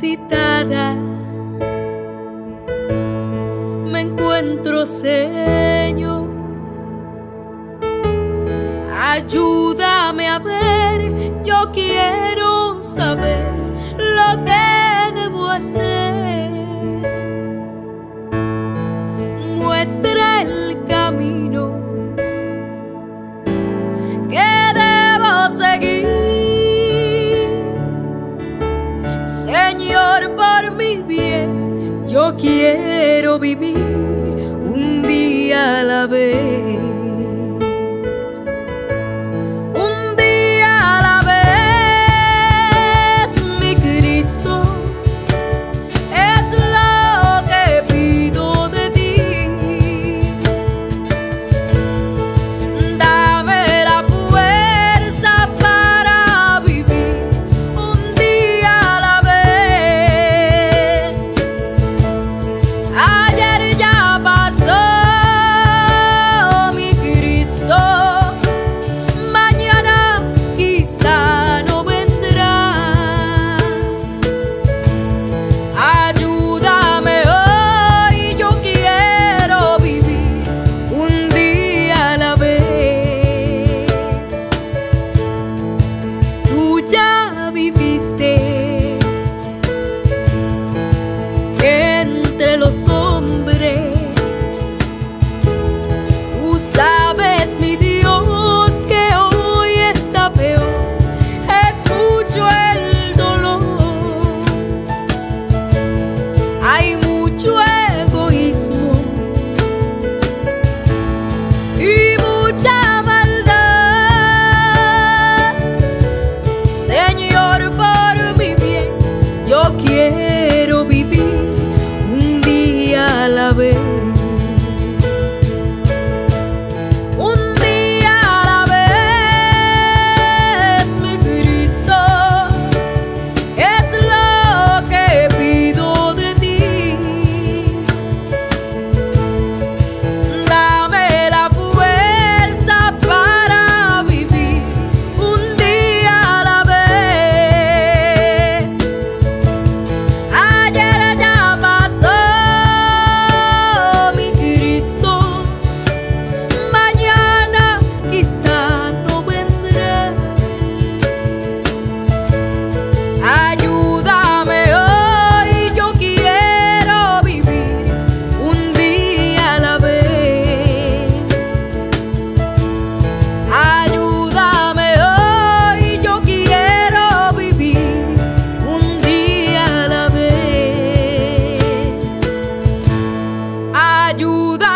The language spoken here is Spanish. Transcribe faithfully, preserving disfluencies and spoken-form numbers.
necesitada me encuentro, Señor. Ayúdame a ver, yo quiero saber lo que debo hacer. Muestra el camino que debo seguir, Señor, por mi bien. Yo quiero vivir un día a la vez. Entre los hombres, tú sabes, mi Dios, que hoy está peor. Es mucho el dolor, hay mucho egoísmo y mucha maldad. Señor, por mi bien, yo quiero vivir a la vez. Un día a la vez, mi Cristo, es lo que pido de ti. Dame la fuerza para vivir un día a la vez. Ayer ya pasó, quizá no vendrá. Ayúdame hoy, yo quiero vivir un día a la vez. Ayúdame hoy, yo quiero vivir un día a la vez. Ayúdame.